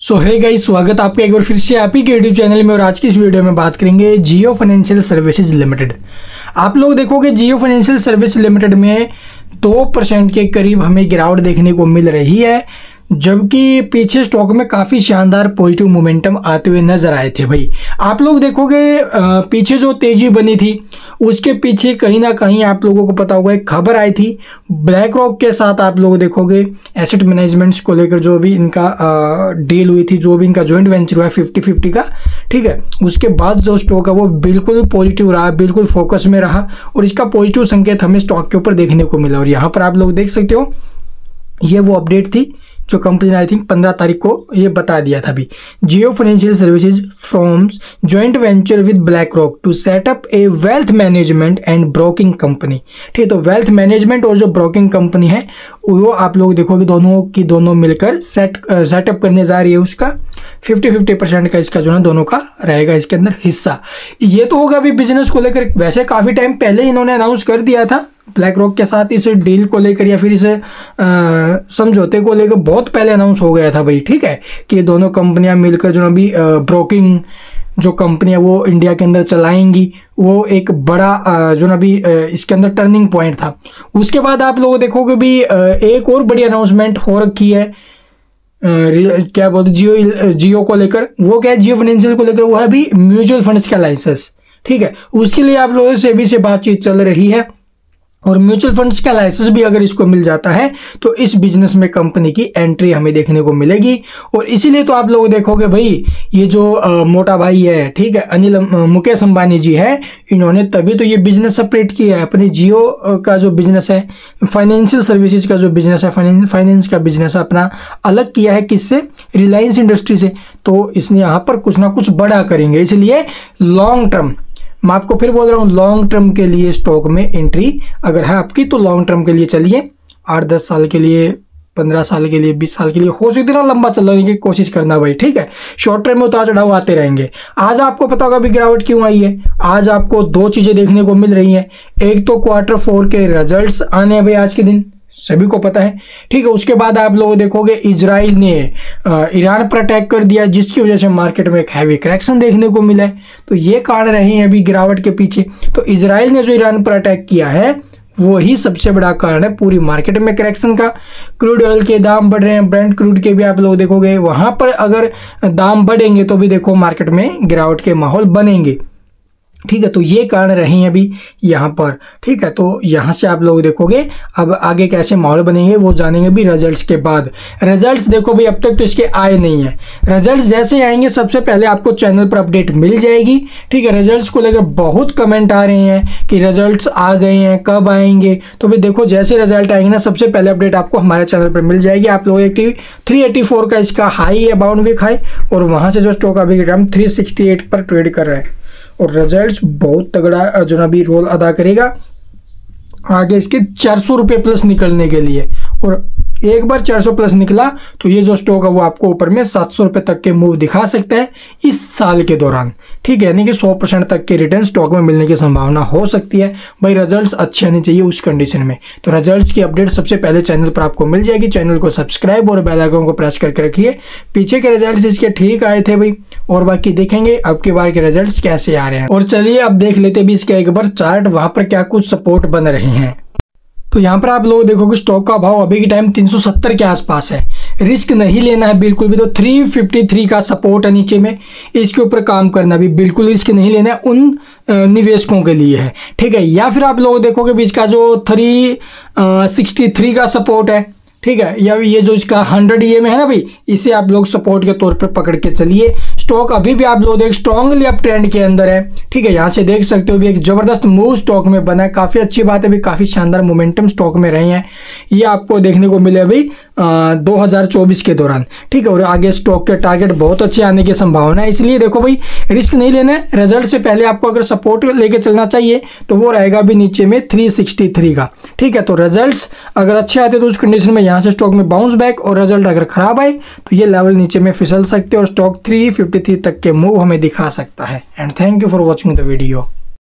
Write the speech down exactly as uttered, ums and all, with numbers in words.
सो है गाइस, स्वागत आपका एक बार फिर से आप ही के यूट्यूब चैनल में। और आज की इस वीडियो में बात करेंगे जियो फाइनेंशियल सर्विसेज लिमिटेड। आप लोग देखोगे जियो फाइनेंशियल सर्विस लिमिटेड में दो परसेंट के करीब हमें गिरावट देखने को मिल रही है, जबकि पीछे स्टॉक में काफ़ी शानदार पॉजिटिव मोमेंटम आते हुए नजर आए थे। भाई आप लोग देखोगे पीछे जो तेजी बनी थी उसके पीछे कहीं ना कहीं आप लोगों को पता होगा एक खबर आई थी ब्लैक रॉक के साथ। आप लोग देखोगे एसेट मैनेजमेंट्स को लेकर जो भी इनका डील हुई थी, जो भी इनका जॉइंट वेंचर हुआ फिफ्टी फिफ्टी का, ठीक है, उसके बाद जो स्टॉक है वो बिल्कुल पॉजिटिव रहा, बिल्कुल फोकस में रहा और इसका पॉजिटिव संकेत हमें स्टॉक के ऊपर देखने को मिला। और यहाँ पर आप लोग देख सकते हो ये वो अपडेट थी जो कंपनी ने आई थिंक पंद्रह तारीख को ये बता दिया था। अभी Jio financial services forms joint venture with BlackRock to set up a wealth management and broking company. ठीक है, तो वेल्थ मैनेजमेंट और जो ब्रोकिंग कंपनी है वो आप लोग देखोगे दोनों की दोनों मिलकर सेट सेटअप करने जा रही है। उसका फिफ्टी फिफ्टी परसेंट का इसका जो है दोनों का रहेगा इसके अंदर हिस्सा। ये तो होगा अभी बिजनेस को लेकर, वैसे काफ़ी टाइम पहले इन्होंने अनाउंस कर दिया था ब्लैक रॉक के साथ इस डील को लेकर या फिर इस समझौते को लेकर बहुत पहले अनाउंस हो गया था भाई। ठीक है, कि ये दोनों कंपनियां मिलकर जो अभी ब्रोकिंग जो कंपनियां वो इंडिया के अंदर चलाएंगी, वो एक बड़ा जो ना भी इसके अंदर टर्निंग पॉइंट था। उसके बाद आप लोग देखोगे भी एक और बड़ी अनाउंसमेंट हो रखी है, क्या बोलते जियो जियो को लेकर। वो क्या है, जियो फाइनेंशियल को लेकर, वो है भी म्यूचुअल फंड्स का लाइसेंस। ठीक है, उसके लिए आप लोगों से भी से बातचीत चल रही है और म्यूचुअल फंड्स का लाइसेंस भी अगर इसको मिल जाता है तो इस बिजनेस में कंपनी की एंट्री हमें देखने को मिलेगी। और इसीलिए तो आप लोग देखोगे भाई ये जो आ, मोटा भाई है, ठीक है, अनिल मुकेश अंबानी जी है, इन्होंने तभी तो ये बिजनेस सेपरेट किया है। अपने जियो का जो बिजनेस है, फाइनेंशियल सर्विसेज का जो बिजनेस है, फाइनेंस फाइनेंस का बिजनेस अपना अलग किया है किससे, रिलायंस इंडस्ट्री से। तो इसने यहाँ पर कुछ ना कुछ बड़ा करेंगे, इसलिए लॉन्ग टर्म, मैं आपको फिर बोल रहा हूँ लॉन्ग टर्म के लिए स्टॉक में एंट्री अगर है आपकी तो लॉन्ग टर्म के लिए चलिए, आठ दस साल के लिए, पंद्रह साल के लिए, बीस साल के लिए, हो सकती ना लंबा चलने की कोशिश करना भाई। ठीक है, शॉर्ट टर्म में उतार चढ़ाव आते रहेंगे। आज आपको पता होगा अभी गिरावट क्यों आई है। आज आपको दो चीजें देखने को मिल रही हैं, एक तो क्वार्टर फोर के रिजल्ट्स आने हैं भाई आज के दिन, सभी को पता है। ठीक है, उसके बाद आप लोग देखोगे इजराइल ने ईरान पर अटैक कर दिया, जिसकी वजह से मार्केट में एक हैवी करेक्शन देखने को मिला है। तो ये कारण रहे हैं अभी गिरावट के पीछे। तो इजराइल ने जो ईरान पर अटैक किया है वही सबसे बड़ा कारण है पूरी मार्केट में करेक्शन का। क्रूड ऑयल के दाम बढ़ रहे हैं, ब्रेंट क्रूड के भी आप लोग देखोगे वहां पर अगर दाम बढ़ेंगे तो भी देखो मार्केट में गिरावट के माहौल बनेंगे। ठीक है, तो ये कारण रहे हैं अभी यहाँ पर। ठीक है, तो यहाँ से आप लोग देखोगे अब आगे कैसे माहौल बनेंगे वो जानेंगे भी रिजल्ट्स के बाद। रिजल्ट्स देखो भाई अब तक तो इसके आए नहीं है, रिजल्ट्स जैसे आएंगे सबसे पहले आपको चैनल पर अपडेट मिल जाएगी। ठीक है, रिजल्ट्स को लेकर बहुत कमेंट आ रहे हैं कि रिजल्ट्स आ गए हैं, कब आएंगे। तो भाई देखो जैसे रिजल्ट आएंगे ना सबसे पहले अपडेट आपको हमारे चैनल पर मिल जाएगी। आप लोग एक थ्री एटी फोर का इसका हाई है, बाउंड वीक हाई, और वहाँ से जो स्टॉक अभी के टाइम थ्री सिक्सटी एट पर ट्रेड कर रहा है और रिजल्ट्स बहुत तगड़ा जो ना भी रोल अदा करेगा आगे इसके चार सौ रुपये प्लस निकलने के लिए। और एक बार चार सौ प्लस निकला तो ये जो स्टॉक है वो आपको ऊपर में सात सौ रुपये तक के मूव दिखा सकता है इस साल के दौरान। ठीक है, यानी कि सौ परसेंट तक के रिटर्न स्टॉक में मिलने की संभावना हो सकती है। भाई रिजल्ट्स अच्छे आने चाहिए उस कंडीशन में। तो रिजल्ट्स की अपडेट सबसे पहले चैनल पर आपको मिल जाएगी। चैनल को सब्सक्राइब और बेल आइकन को प्रेस करके रखिए। पीछे के रिजल्ट्स इसके ठीक आए थे भाई, और बाकी देखेंगे अब की बार के रिजल्ट्स कैसे आ रहे हैं। और चलिए अब देख लेते भी इसका एक बार चार्ट, वहां पर क्या कुछ सपोर्ट बन रहे हैं। तो यहाँ पर आप लोग देखोगे स्टॉक का भाव अभी के टाइम तीन सौ सत्तर के आसपास है। रिस्क नहीं लेना है बिल्कुल भी, तो तीन सौ तिरेपन का सपोर्ट है नीचे में, इसके ऊपर काम करना भी बिल्कुल रिस्क नहीं लेना है, उन निवेशकों के लिए है। ठीक है, या फिर आप लोग देखोगे भी इसका जो तीन सौ तिरसठ का सपोर्ट है, ठीक है, या ये जो इसका हंड्रेड ई एम है ना भाई, इसे आप लोग सपोर्ट के तौर पर पकड़ के चलिए। स्टॉक अभी भी आप लोग देख स्ट्रांगली अप ट्रेंड के अंदर है। ठीक है, यहाँ से देख सकते हो भी एक जबरदस्त मूव स्टॉक में बना है, काफी अच्छी बात है भी, काफी शानदार मोमेंटम स्टॉक में रहे हैं, ये आपको देखने को मिले अभी दो हज़ार चौबीस के दौरान। ठीक है, और आगे स्टॉक के टारगेट बहुत अच्छे आने की संभावना है, इसलिए देखो भाई रिस्क नहीं लेना है। रिजल्ट से पहले आपको अगर सपोर्ट लेके चलना चाहिए तो वो रहेगा भी नीचे में तीन सौ तिरसठ का। ठीक है, तो रिजल्ट्स अगर अच्छे आते तो उस कंडीशन में यहाँ से स्टॉक में बाउंस बैक, और रिजल्ट अगर खराब आए तो ये लेवल नीचे में फिसल सकते हैं और स्टॉक तीन सौ तिरेपन तक के मूव हमें दिखा सकता है। And thank you for watching the video.